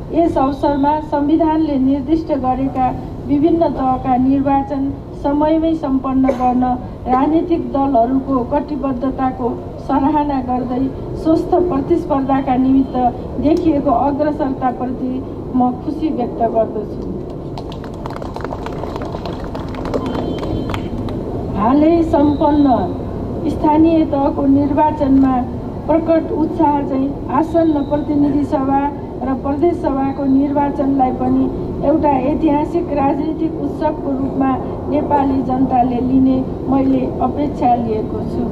यस अवसरमा संविधानले निर्दिष्ट गरेका विभिन्न तहका निर्वाचन समयमै सम्पन्न गर्न राजनीतिक दलहरूको कटिबद्धताको सराहना गर्दै स्वस्थ प्रतिस्पर्धाका निमित्त देखिएको अग्रसरताप्रति म खुसी व्यक्त गर्दछु। हालै सम्पन्न स्थानीय तहको निर्वाचनमा प्रकट उत्साह चाहिँ आसन्न प्रतिनिधि सभा र प्रदेश सभाको निर्वाचनलाई पनि एउटा ऐतिहासिक राजनीतिक उत्सवको रूपमा नेपाली जनताले लिने मैले अपेक्षा लिएको छु।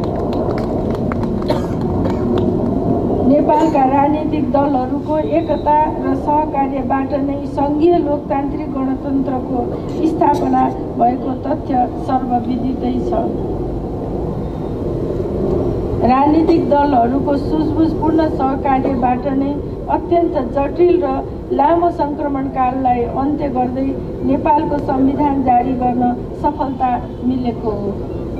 नेपालका राजनीतिक दलहरूको एकता र सहकार्यबाट नै सङ्घीय लोकतान्त्रिक गणतन्त्रको स्थापना भएको तथ्य सर्वविदितै छ। राजनीतिक दलहरूको सुझबुझपूर्ण सहकार्यबाट नै अत्यन्त जटिल र लामो सङ्क्रमणकाललाई अन्त्य गर्दै नेपालको संविधान जारी गर्न सफलता मिलेको हो।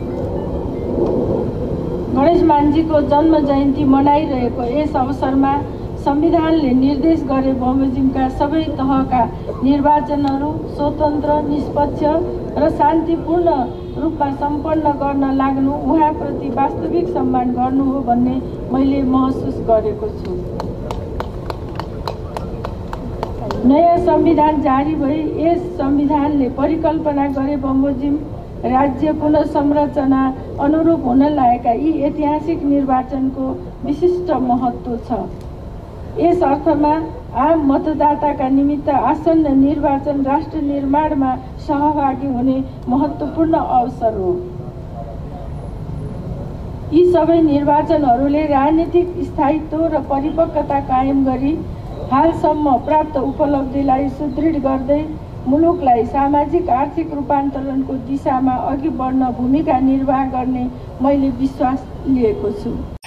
गणेश मानजीको जन्म जयन्ती मनाइरहेको यस अवसरमा संविधानले निर्देश गरे बमोजिमका सबै तहका निर्वाचनहरू स्वतन्त्र, निष्पक्ष र शान्तिपूर्ण रूपमा सम्पन्न गर्न लाग्नु उहाँप्रति वास्तविक सम्मान गर्नु हो भन्ने मैले महसुस गरेको छु। नयाँ संविधान जारी भई यस संविधानले परिकल्पना गरे बमोजिम राज्य पुनर्संरचना अनुरूप हुन लागेका यी ऐतिहासिक निर्वाचनको विशिष्ट महत्त्व छ। यस अर्थमा आम मतदाताका निमित्त आसन्न निर्वाचन राष्ट्र निर्माणमा सहभागी हुने महत्त्वपूर्ण अवसर हो। यी सबै निर्वाचनहरूले राजनीतिक स्थायित्व र परिपक्वता कायम गरी हालसम्म प्राप्त उपलब्धिलाई सुदृढ गर्दै मुलुकलाई सामाजिक आर्थिक रूपान्तरणको दिशामा अघि बढ्न भूमिका निर्वाह गर्ने मैले विश्वास लिएको छु।